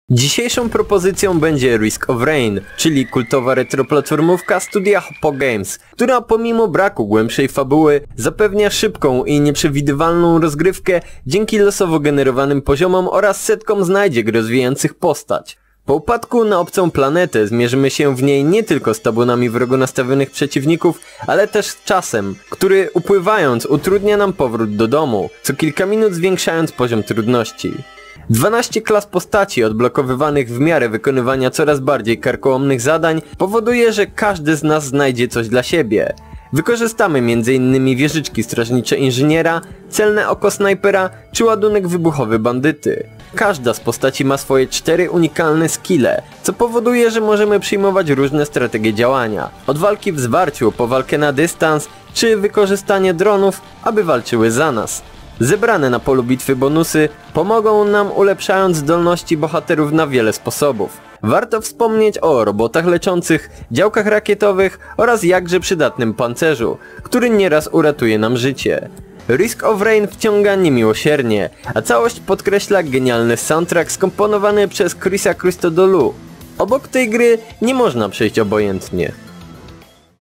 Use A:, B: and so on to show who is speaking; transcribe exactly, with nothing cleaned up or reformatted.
A: Dzisiejszą propozycją będzie Risk of Rain, czyli kultowa retroplatformówka studia Hoppo Games, która pomimo braku głębszej fabuły zapewnia szybką i nieprzewidywalną rozgrywkę dzięki losowo generowanym poziomom oraz setkom znajdziek rozwijających postać. Po upadku na obcą planetę zmierzymy się w niej nie tylko z tabunami wrogo nastawionych przeciwników, ale też z czasem, który upływając utrudnia nam powrót do domu, co kilka minut zwiększając poziom trudności. dwanaście klas postaci odblokowywanych w miarę wykonywania coraz bardziej karkołomnych zadań powoduje, że każdy z nas znajdzie coś dla siebie. Wykorzystamy między innymi wieżyczki strażnicze inżyniera, celne oko snajpera czy ładunek wybuchowy bandyty. Każda z postaci ma swoje cztery unikalne skille, co powoduje, że możemy przyjmować różne strategie działania. Od walki w zwarciu po walkę na dystans, czy wykorzystanie dronów, aby walczyły za nas. Zebrane na polu bitwy bonusy pomogą nam ulepszając zdolności bohaterów na wiele sposobów. Warto wspomnieć o robotach leczących, działkach rakietowych oraz jakże przydatnym pancerzu, który nieraz uratuje nam życie. Risk of Rain wciąga niemiłosiernie, a całość podkreśla genialny soundtrack skomponowany przez Chrisa Christodoulou. Obok tej gry nie można przejść obojętnie.